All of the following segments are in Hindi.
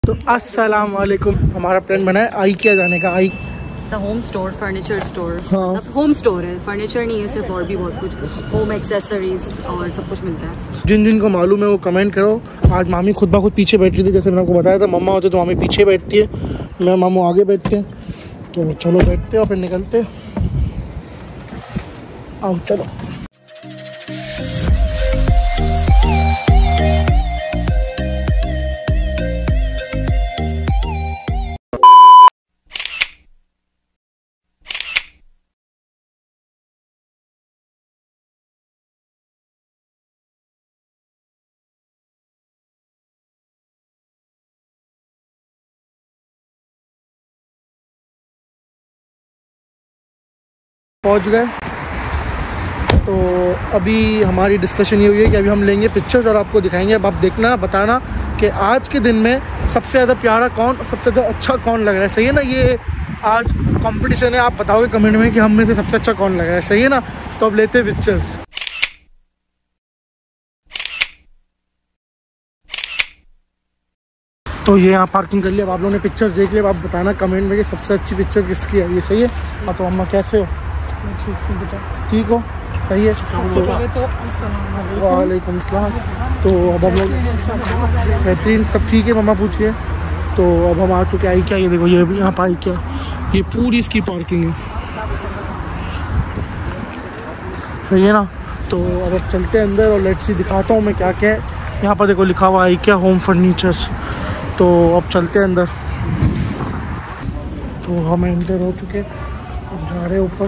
तो अस्सलाम वालेकुम। हमारा प्लान बना है IKEA जाने का। Home store, furniture store. हाँ, होम स्टोर है, फर्नीचर नहीं है सिर्फ, और भी बहुत कुछ होम एक्सेसरीज और सब कुछ मिलता है। जिन जिन को मालूम है वो कमेंट करो। आज मामी खुद ब खुद पीछे बैठ रही थी, जैसे मैंने आपको बताया था। मम्मा होते तो मामी पीछे बैठती है, मैं मामू आगे बैठते हैं। तो चलो बैठते हैं और फिर निकलते। आओ चलो। पहुंच गए। तो अभी हमारी डिस्कशन ये हुई है कि अभी हम लेंगे पिक्चर्स और आपको दिखाएंगे। अब आप देखना, बताना कि आज के दिन में सबसे ज़्यादा प्यारा कौन और सबसे ज़्यादा अच्छा कौन लग रहा है। सही है ना? ये आज कंपटीशन है। आप बताओगे कमेंट में कि हम में से सबसे अच्छा कौन लग रहा है। सही है ना? तो अब लेते हैं पिक्चर्स। तो ये यहाँ पार्किंग कर लिया। अब आप लोगों ने पिक्चर्स देख लिया। अब आप बताना कमेंट में कि सबसे अच्छी पिक्चर किसकी है। ये सही है? हाँ। तो अम्मा कैसे हो? ठीक हो? सही है। वालेकुम सलाम। तो अब हम लोग बेहतरीन, सब ठीक है? मम्मा पूछिए। तो अब हम आ चुके IKEA। ये देखो, ये भी यहाँ पर IKEA, ये पूरी इसकी पार्किंग है। सही है ना? तो अब चलते हैं अंदर और लेट्स सी दिखाता हूँ मैं क्या क्या है। यहाँ पर देखो लिखा हुआ IKEA होम फर्नीचर्स। तो अब चलते हैं अंदर। तो हम एंटर हो चुके, अब जा रहे हैं ऊपर।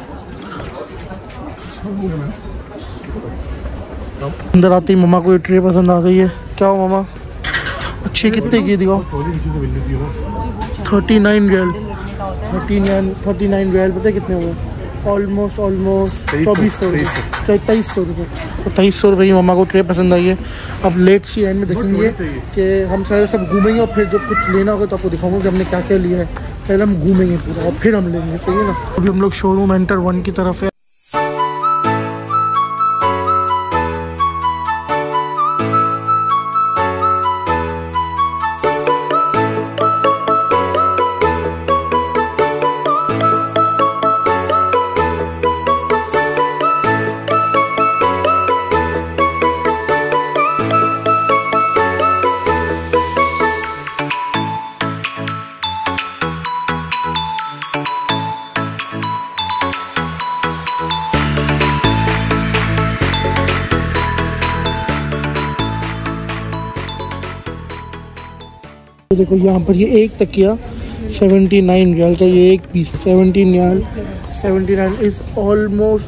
अंदर आते ही मम्मा को ये ट्रे पसंद आ गई है। क्या हो मम्मा? अच्छी कितने की? दिखाओ। 39 रियल। 39 रियल पता है कितने हुए? ऑलमोस्ट 2400 रुपये, 2300 रुपये। तो 2300 रुपये की मम्मा को ट्रे पसंद आई है। अब लेट सी एंड में देखेंगे कि हम सारे सब घूमेंगे और फिर जब कुछ लेना होगा तो आपको दिखाऊंगा कि हमने क्या क्या लिया है। पहले हम घूमेंगे पूरा और फिर हम लेंगे। सही है ना? अभी हम लोग शोरूम एंटर 1 की तरफ है। देखो यहाँ पर ये एक तकिया 79 रियाल का, ये एक पीस 79 इज ऑलमोस्ट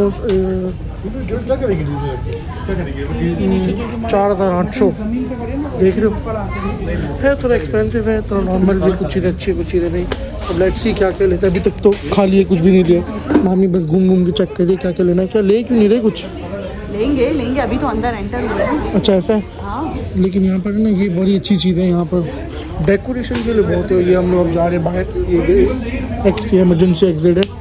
4800। देख रहे हो? है थोड़ा एक्सपेंसिव है, थोड़ा नॉर्मल भी। कुछ चीज़ें अच्छी, कुछ चीज़ें नहीं। अब लेट्स सी क्या क्या लेते हैं। अभी तक तो खाली है, कुछ भी नहीं लिया। मामी बस घूम घूम के चेक करिए क्या क्या लेना है। क्या ले क्यों नहीं रहे? कुछ लेंगे अभी तो अंदर एंटर हुए हैं। अच्छा ऐसा है? हाँ। लेकिन यहाँ पर ना ये बड़ी अच्छी चीज़ है। यहाँ पर डेकोरेशन के लिए बहुत है। ये हम लोग अब जा रहे हैं बाहर। ये इमरजेंसी एग्जिट है।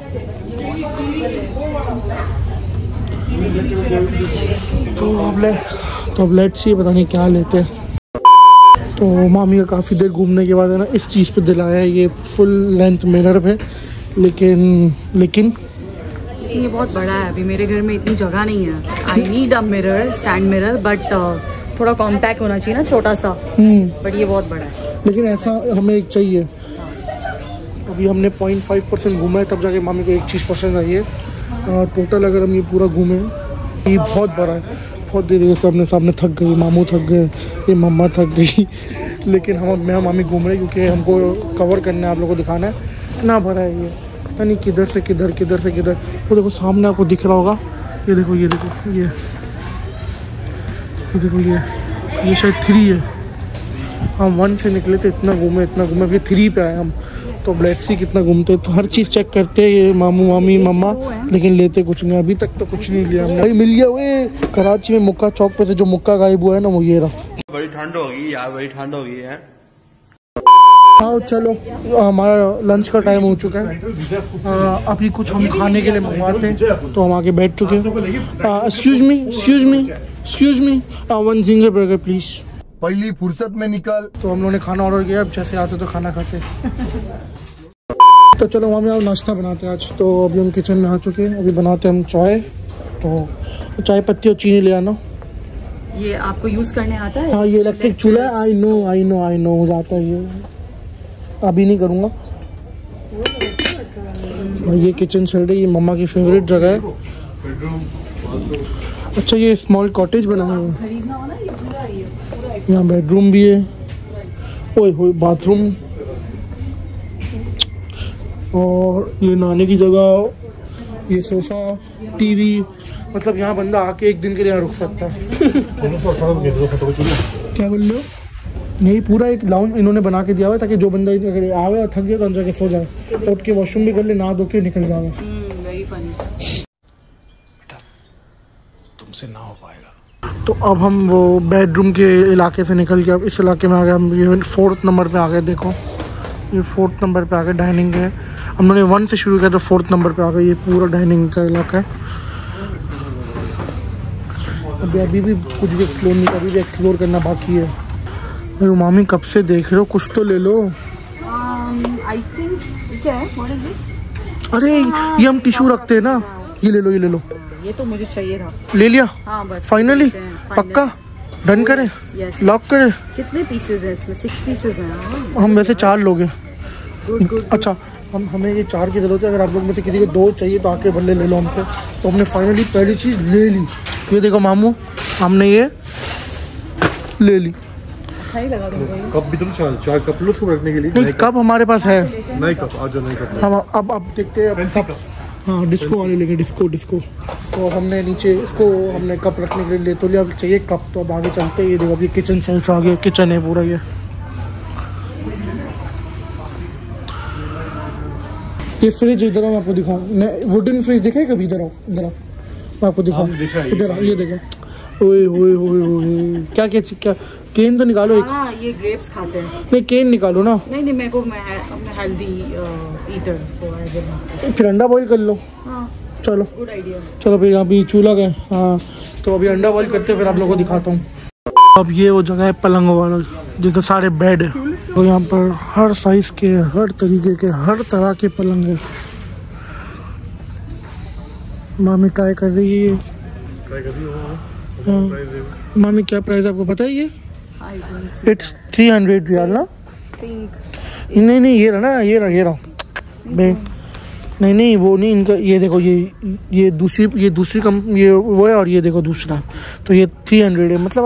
तो अब लेट्स सी पता नहीं क्या लेते हैं। तो मामी का काफ़ी देर घूमने के बाद है ना इस चीज़ पे दिलाया है। ये फुल लेंथ मिरर है, लेकिन ये बहुत बड़ा है। अभी मेरे घर में इतनी जगह नहीं है। I need a mirror, stand mirror, but थोड़ा कॉम्पैक्ट होना चाहिए ना, छोटा सा। बट ये बहुत बड़ा है। लेकिन ऐसा हमें एक चाहिए। अभी हमने 0.5% घूमा है, तब जाके मामी को एक चीज़ पसंद आई है। टोटल अगर हम ये पूरा घूमे, ये बहुत बड़ा है। बहुत देर से सामने थक गई, मामू थक गए, ये मम्मा थक गई। लेकिन मैं मामी घूम रहे क्योंकि हमको कवर करना है, आप लोगों को दिखाना है। इतना बड़ा है ये, पता नहीं किधर से किधर। वो देखो सामने आपको दिख रहा होगा। ये देखो ये शायद 3 है। हम 1 से निकले थे, इतना घूमे फिर 3 पे आए हम। तो लेट्स सी कितना घूमते। तो हर चीज़ चेक करते हैं ये मामू मामी मम्मा, लेकिन लेते कुछ नहीं। अभी तक तो कुछ नहीं लिया हमने। भाई मिल गया वो कराची में मुक्का चौक पे से जो मुक्का गायब हुआ है ना, वो ये रहा। बड़ी ठंड हो गई यार, बड़ी ठंड हो गई है। हाँ चलो, हमारा लंच का टाइम हो चुका है। अभी कुछ हम खाने के लिए मंगवाते हैं। तो हम आके बैठ चुके हैं। Excuse me 1 zinger burger please. पहली फुर्सत में निकल। तो हम लोगों ने खाना ऑर्डर किया, अब जैसे आते तो खाना खाते। तो चलो वहाँ में नाश्ता बनाते हैं आज। तो अभी हम किचन में आ चुके हैं, अभी बनाते हैं हम चाय। तो चाय पत्ती और चीनी ले आना। ये आपको यूज करने आता है? हाँ, ये इलेक्ट्रिक चूल्हा है। आई नो हो जाता है ये, अभी नहीं करूँगा भाई। ये किचन चल रही है, ये मम्मा की फेवरेट जगह है। अच्छा, ये स्मॉल कॉटेज बना है, यहाँ बेडरूम भी है, ओए होए बाथरूम, और ये नहाने की जगह, ये सोफा, टीवी। मतलब यहाँ बंदा आके एक दिन के लिए रुक सकता है। क्या बोल रहे हो? नहीं, पूरा एक लाउंज इन्होंने बना के दिया हुआ है ताकि जो बंदा अगर आवे और थक गया तो अंदर जाके सो जाए, उठ के वॉशरूम भी कर ले, नहा धो के निकल जाए। Very funny. बेटा तुमसे ना हो पाएगा। तो अब हम वो बेडरूम के इलाके से निकल के अब इस इलाके में आ गए। हम ये 4th नंबर पे आ गए। देखो ये 4th नंबर पे आ गए, डाइनिंग है। हम लोगों ने 1 से शुरू किया तो 4th नंबर पे आ गए। ये पूरा डाइनिंग का इलाका है। अभी भी कुछ भी एक्सप्लोर नहीं, अभी भी एक्सप्लोर करना बाकी है। अरे मामी कब से देख रहे हो, कुछ तो ले लो। I think क्या है? What is this? अरे ये हम टिश्यू रखते हैं ना, ये ले लो, ये ले लो। ये तो मुझे चाहिए था। ले लिया? हाँ बस। फाइनली? पक्का डन करें? Yes. लॉक करें? कितने पीसेज हैं इसमें? 6 पीसेज हैं। हम वैसे 4 लोग हैं। गुड। अच्छा, हमें ये 4 की ज़रूरत है। अगर आप लोग में से किसी को 2 चाहिए तो आके भले ले लो हमसे। तो हमने फाइनली पहली चीज़ ले ली। ये देखो मामू, हमने ये ले ली। अच्छा ही लगा तुमको? कप भी तो चाय कप लो उसको रखने के लिए। नहीं, कप हमारे पास है। नहीं कप आज नहीं कप। हम अब देखते हैं कप। हाँ, डिस्को वाले लेंगे, डिस्को। तो हमने नीचे इसको हमने कप रखने के लिए ले तो लिया। अब चाहिए कप, तो अब आगे चलते हैं। ये देखो अभी किचन सेल्फ आ गया, किचन है पूरा। ये फ्रिज इधर मैं आपको दिखाऊँ, वुडन फ्रिज दिखे कभी? इधर आओ, मैं आपको दिखाऊँ। इधर आओ, ये देखो। ओए क्या केन तो निकालो एक। हाँ, ये ग्रेप्स खाते हैं। नहीं, केन निकालो ना। नहीं मेरे को मैं healthy eater, so I will. फिर अंडा बॉईल कर लो। हाँ चलो गुड आइडिया। चलो फिर यहाँ भी चूल्हा गए। हाँ, तो अभी अंडा बॉईल करते हैं, फिर आप लोगों को दिखाता हूँ। अब ये वो जगह है पलंग वाला, जिधर सारे बेड है। तो यहाँ पर हर साइज के, हर तरीके के, हर तरह के पलंग है। मामी ट्राई कर रही है। हाँ मामी, क्या प्राइस आपको पता है? ये इट्स 300 रियाल ना? नहीं ये रहा ना, ये रहा नहीं वो नहीं, इनका ये देखो, ये दूसरी कम ये वो है, और ये देखो दूसरा। तो ये 300 है, मतलब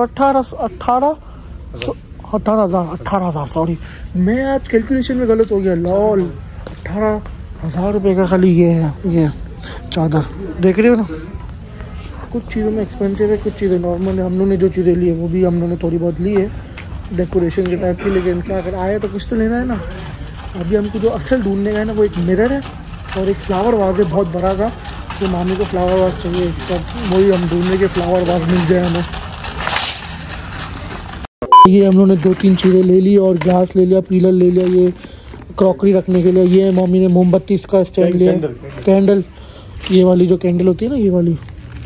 18,000 सॉरी, मैं आज कैलकुलेशन में गलत हो गया। लॉल 18,000 रुपये का खाली ये है, ये चादर देख रहे हो ना। कुछ चीज़ों में एक्सपेंसिव है, कुछ चीज़ें नॉर्मल है। हम लोगों ने जो चीज़ें ली है वो भी हम लोगों ने थोड़ी बहुत ली है डेकोरेशन के टाइप की, लेकिन क्या कर आया तो कुछ तो लेना है ना। अभी हमको जो असल ढूंढने का है ना, वो एक मिरर है और एक फ्लावर वाज है बहुत बड़ा का। तो मामी को फ्लावर वाज चाहिए, तब वही हम ढूंढने के फ्लावर वाज मिल जाए हमें। ये हम लोगों ने 2-3 चीज़ें ले ली, और ग्लास ले लिया, पीलर ले लिया, ये क्रॉकरी रखने के लिए। ये मम्मी ने मोमबत्ती का स्टैंड लिया, कैंडल, ये वाली जो कैंडल होती है ना, ये वाली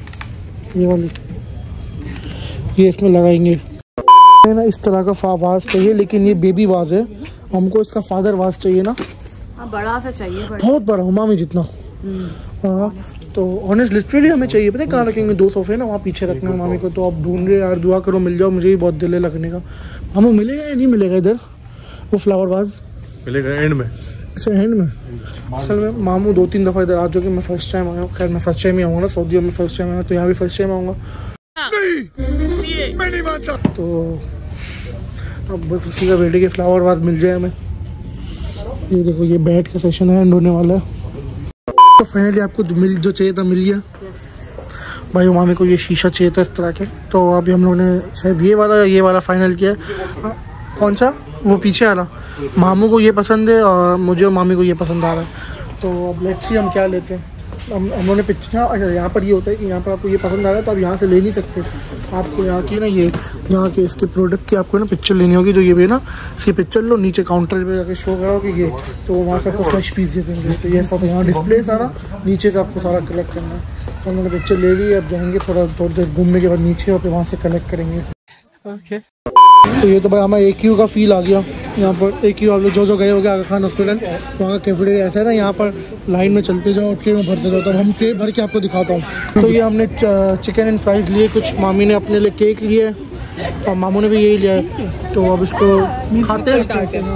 ये इसमें लगाएंगे ना। इस तरह का वाज चाहिए, लेकिन ये बेबी वाज है, हमको इसका फादर वाज चाहिए ना। हाँ, बड़ा सा चाहिए, बहुत बड़ा, मामी जितना। हाँ, तो ऑनेस्ट लिटरली हमें चाहिए। पता है कहाँ रखेंगे? 2 सोफे ना वहाँ पीछे रखना है मामी को। तो अब ढूंढ रहे यार, दुआ करो मिल जाओ, मुझे भी बहुत दिल है लगने का। हमें मिलेगा या नहीं मिलेगा इधर वो फ्लावर वाज? मिलेगा एंड में। अच्छा, एंड में। असल में मामू 2-3 दफ़ा इधर आ चुके, मैं फर्स्ट टाइम आया हूँ। खैर मैं फर्स्ट टाइम ही आऊँगा ना, सऊदी में फर्स्ट टाइम आया, तो यहाँ भी फर्स्ट टाइम आऊँगा। मैं नहीं मानता। तो अब बस उसी का बेटे के फ्लावर वाज मिल जाए हमें। ये देखो, ये बेड का सेशन है, एंड होने वाला है। तो फाइनली आपको जो चाहिए था मिल गया। भाई मामी को ये शीशा चाहिए था इस तरह के। तो अभी हम लोगों ने शायद ये वाला फाइनल किया है। कौन सा? वो पीछे आ रहा। मामू को ये पसंद है और मुझे और मामी को ये पसंद आ रहा है। तो अब लेट्स सी हम क्या लेते हैं। हम लोगों ने पिक्चर, अच्छा यहाँ पर ये होता है कि यहाँ पर आपको ये पसंद आ रहा है तो आप यहाँ से ले नहीं सकते। आपको यहाँ की ना, ये यहाँ के इसके प्रोडक्ट की आपको ना पिक्चर लेनी होगी। जो ये भी ना, इसकी पिक्चर लो, नीचे काउंटर पे जाके शो करो कि ये, तो वहाँ से आपको फ्रेश पीस दे देंगे। तो ये सब यहाँ डिस्प्ले सारा, नीचे से आपको सारा कलेक्ट करना है। तो हमने पिक्चर ले ली, अब जाएंगे थोड़ी देर घूमने के बाद नीचे, और फिर वहाँ से कलेक्ट करेंगे। ओके। तो ये तो भाई हमें AQ का फील आ गया यहाँ पर। AQ आप लोग जो गए हो गए आगा खान हॉस्पिटल, वहाँ का कैफेटेरिया ऐसा है ना, यहाँ पर लाइन में चलते जाओ, ट्रे में भरते जाओ। तो हम ट्रे भर के आपको दिखाता हूँ। तो ये हमने चिकन एंड फ्राइज़ लिए, कुछ मामी ने अपने लिए केक लिए और मामू ने भी यही लिया है। तो अब इसको खाते हैं,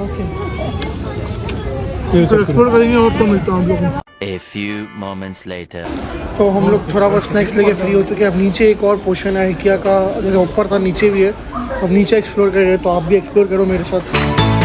एक्सप्लोर करेंगे और तो मिलता हूँ हम लोग को। A few moments later. तो हम लोग थोड़ा बहुत स्नैक्स लेके फ्री हो चुके हैं। अब नीचे एक और पोर्शन है IKEA का, जैसे ऊपर था नीचे भी है। अब नीचे एक्सप्लोर कर रहे हैं, तो आप भी एक्सप्लोर करो मेरे साथ।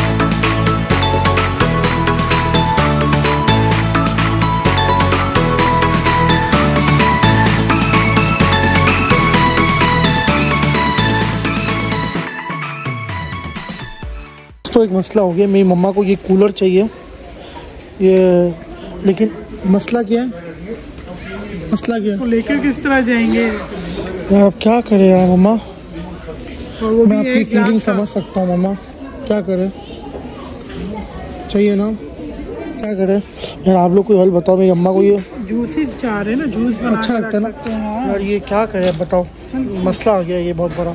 तो एक मसला हो गया, मेरी मम्मा को ये कूलर चाहिए ये, लेकिन मसला क्या है? मसला क्या है? तो लेकर किस तरह जाएंगे यार? अब क्या करें यार मम्मा, मैं आपकी फीलिंग समझ सकता हूँ मम्मा, क्या करें? चाहिए ना, क्या करें यार? आप लोग कोई हल बताओ। मेरी अम्मा को ये जूसेस चाह रहे हैं ना, जूस बना अच्छा लगता है ना यार, ये क्या करें बताओ? मसला आ गया ये बहुत बड़ा।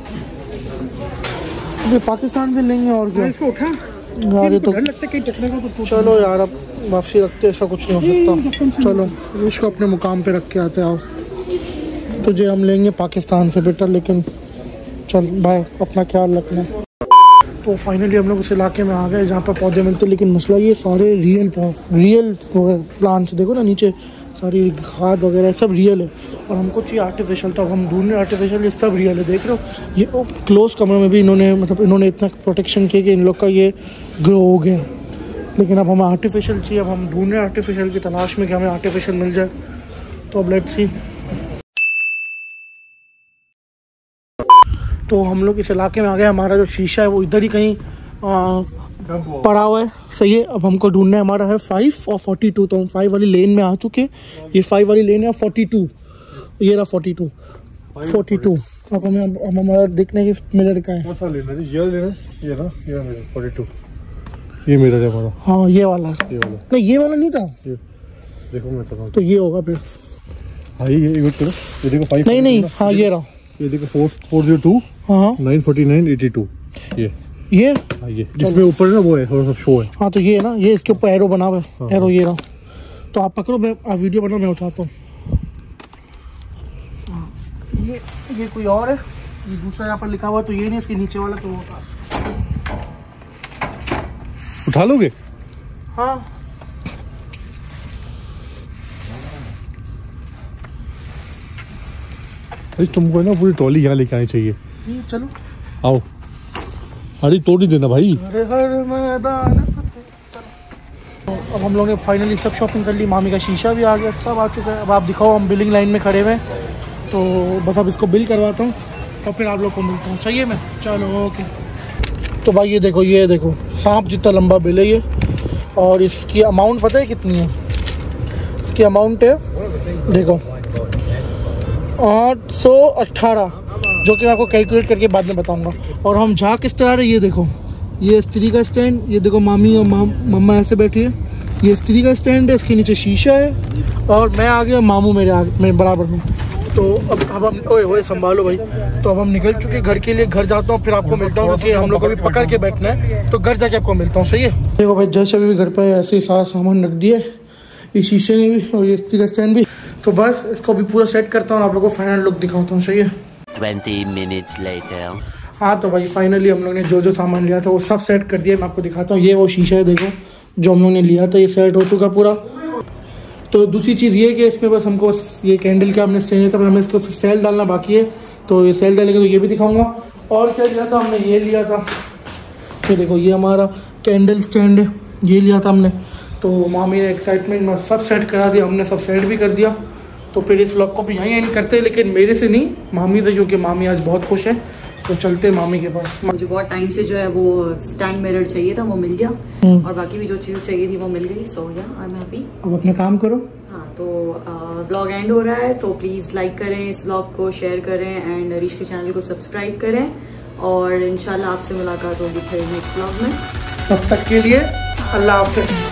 ये पाकिस्तान से लेंगे और क्या? इसको उठा यार ये तो लगता है कहीं टकरेगा तो चलो यार, अब वापसी रखते, ऐसा कुछ नहीं हो सकता। चलो इसको अपने मुकाम पे रख के आते आओ। तुझे हम लेंगे पाकिस्तान से बेटर, लेकिन चल बाय, अपना ख्याल रखना। तो फाइनली हम लोग उस इलाके में आ गए जहाँ पर पौधे मिलते, लेकिन मसला ये सारे रियल प्लांट्स, देखो ना नीचे सारी खाद वगैरह सब रियल है, और हमको चाहिए आर्टिफिशियल। तो अब हम ढूंढ रहे हैं आर्टिफिशियल, ये सब रियल है। देख रहे हो ये क्लोज कमरे में भी इन्होंने इतना प्रोटेक्शन किया कि इन लोग का ये ग्रो हो गया। लेकिन अब हमें आर्टिफिशियल चाहिए। अब हम ढूंढ रहे हैं आर्टिफिशियल की तलाश में कि हमें आर्टिफिशियल मिल जाए। तो अब लेट्स सी। तो हम लोग इस इलाके में आ गए। हमारा जो शीशा है वो इधर ही कहीं पड़ा हुआ है, सही है। अब हमको ढूंढना है, हमारा है 5 और 42। तो हम 5 वाली लेन में आ चुके। ये 5 वाली लेन है, 42 ये रहा 42। अब हमें हमारा देखने की मिरर का है। कौन सा लेना है? ये लेना, ये ना, ये मेरा 42, ये मिरर है हमारा। हाँ ये वाला, नहीं ये वाला नहीं था, देखो मैं चला तो ये होगा फिर। हाँ ये यूज करो, ये देखो 5, नहीं हाँ ये रहा, ये देखो 402, हाँ 949, 82, ये हाँ ये जिसमें ऊपर ना वो है थोड़ा सा शो है। हाँ तो ये है ना, ये इसके ऊपर एरो बना हुआ है, एरो ये रहा। तो आप पकड़ो, मैं आप वीडियो बनाओ, मैं उठाता हूँ। ये कोई और है, ये दूसरा यहाँ पर लिखा हुआ, तो ये नहीं, इसके नीचे वाला तो होता। उठा लोगे? हाँ अरे तुमको ना पूरी ट्रॉली यहाँ लेके आनी चाहिए। चलो आओ, अरे तोड़ नहीं देना भाई। अरे हर मैदान। तो अब हम लोग ने फाइनली सब शॉपिंग कर ली। मामी का शीशा भी आ गया, सब आ चुका है। अब आप दिखाओ, हम बिलिंग लाइन में खड़े हुए हैं, तो बस अब इसको बिल करवाता हूँ और फिर आप लोग को मिलता हूँ। सही है मैं, चलो ओके। तो भाई ये देखो सांप जितना लंबा बिल है ये, और इसकी अमाउंट पता है कितनी है? इसकी अमाउंट है देखो 818, जो कि मैं आपको कैलकुलेट करके बाद में बताऊंगा। और हम जा किस तरह रहे, ये देखो, ये स्त्री का स्टैंड, ये देखो मामी और मम्मा ऐसे बैठी है, ये स्त्री का स्टैंड है, इसके नीचे शीशा है, और मैं आ गया, मामू मेरे बराबर में। तो अब हम ओए संभालो भाई। तो अब हम निकल चुके घर के लिए। घर जाता हूँ फिर आपको मिलता हूँ, क्योंकि हम लोग को भी पकड़ के बैठना है, तो घर जाके आपको मिलता हूँ। सही है। देखो भाई जैसे अभी घर पे ऐसे ही सारा सामान रख दिया, ये शीशे ने भी और ये स्त्री का स्टैंड भी। तो बस इसको भी पूरा सेट करता हूँ, आप लोग को फाइनल लुक दिखाता हूँ। सही है। 20 minutes later. हाँ तो भाई फाइनली हम लोग ने जो सामान लिया था वो सब सेट कर दिया। मैं आपको दिखाता हूँ, ये वो शीशा है, देखो जो हम लोग ने लिया था, ये सेट हो चुका पूरा। तो दूसरी चीज़ ये कि इसमें बस हमको ये कैंडल का हमने स्टैंड लिया था, हमें इसको सेल डालना बाकी है, तो ये सेल डालेंगे तो ये भी दिखाऊंगा। और क्या लिया था हमने, ये लिया था, तो देखो ये हमारा कैंडल स्टैंड है, ये लिया था हमने। तो मामी ने एक्साइटमेंट में सब सेट करा दिया, हमने सब सेट भी कर दिया। तो फिर इस व्लॉग को भी यहीं एंड करते हैं, लेकिन मेरे से नहीं, मामी से, क्योंकि मामी आज बहुत खुश है। तो चलते हैं मामी के पास। मुझे बहुत टाइम से जो है वो स्टैंड मिरर चाहिए था, वो मिल गया, और बाकी भी जो चीज़ चाहिए थी वो मिल गई। सो या आई एम हैप्पी। अब अपना काम करो। हाँ तो ब्लॉग एंड हो रहा है, तो प्लीज़ लाइक करें इस ब्लॉग को, शेयर करें, एंड हरीश के चैनल को सब्सक्राइब करें, और इंशाल्लाह आपसे मुलाकात होगी फिर नेक्स्ट ब्लॉग में। तब तक के लिए अल्लाह हाफ़िज़।